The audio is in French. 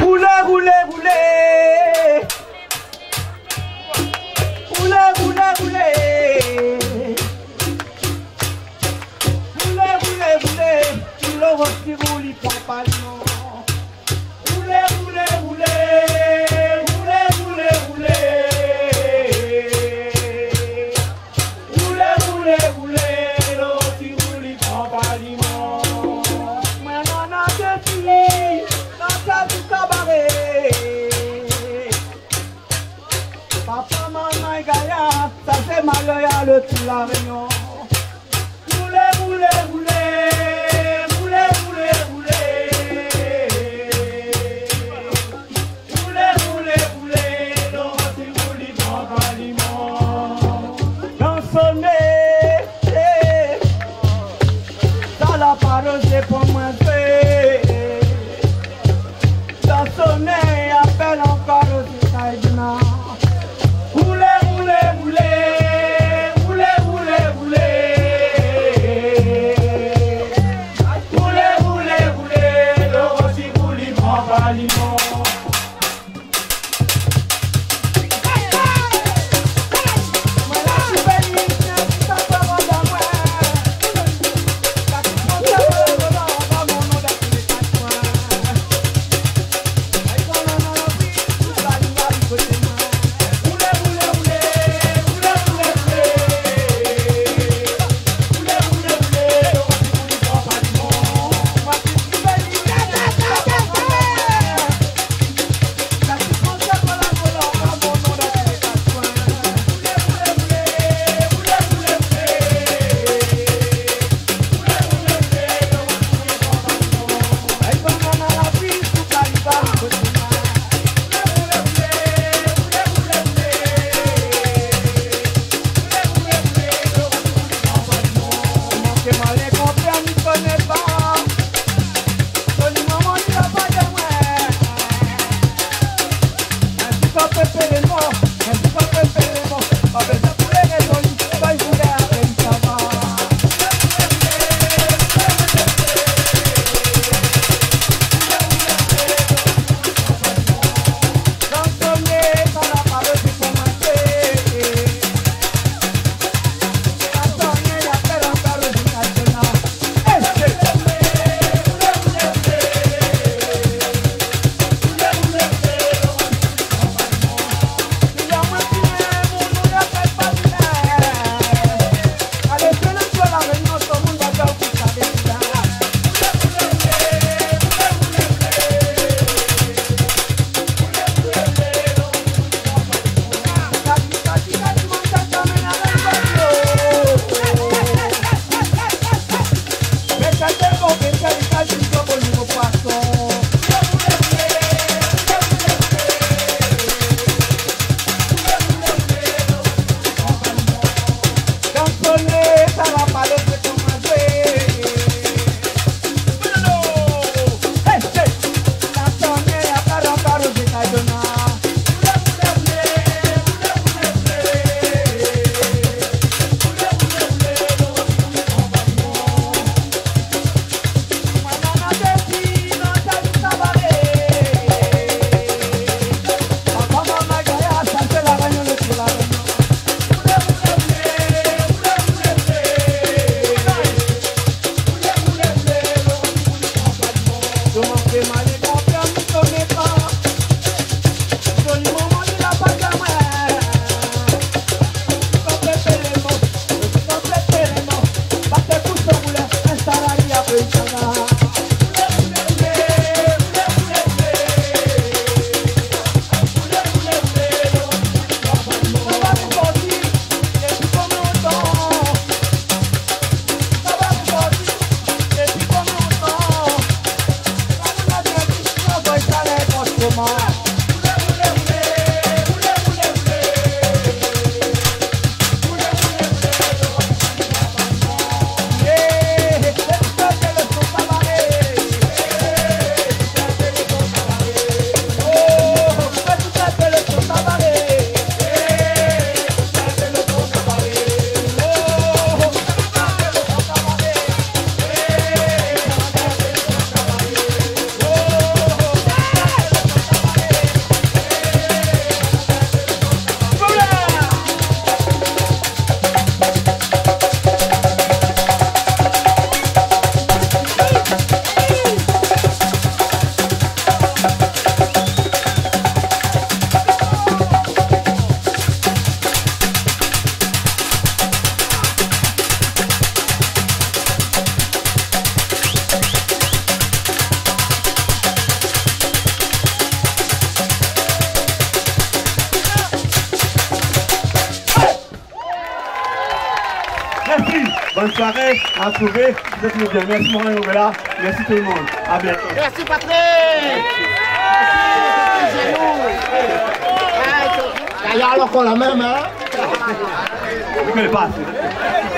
Roulez, roulez, roulez. Roulez, roulez, roulez. Roulez, roulez, roulez. Tu le vois qui roule, il prend pas le nom. Roulez, roulez, roulez. Roulez, roulez, roulez. Roulez, roulez, roulez. L'autre qui roule, il prend pas le nom. Maintenant, on a des filles dans sa vie cabaret. Papa, maman et Gaïa, ça fait mal à le tout la réunion. Roulez, roulez, roulez. Roulez, roulez, roulez. Roulez, roulez, roulez. L'autre qui roule, il prend pas le nom. Dans son nez, ça la parole, c'est pour moi. Dans son nez, appelle encore au Taïdina. Roulez, roulez, roulez. Roulez, roulez, roulez. Roulez, roulez, roulez. Le rossi roule, il prend pas limon. Bonne soirée, à trouver. Vous êtes bien. Merci Morane Novella. Merci tout le monde. À bientôt. Merci Patrick. D'ailleurs, alors qu'on la même, hein. Vous ne connaissez pas.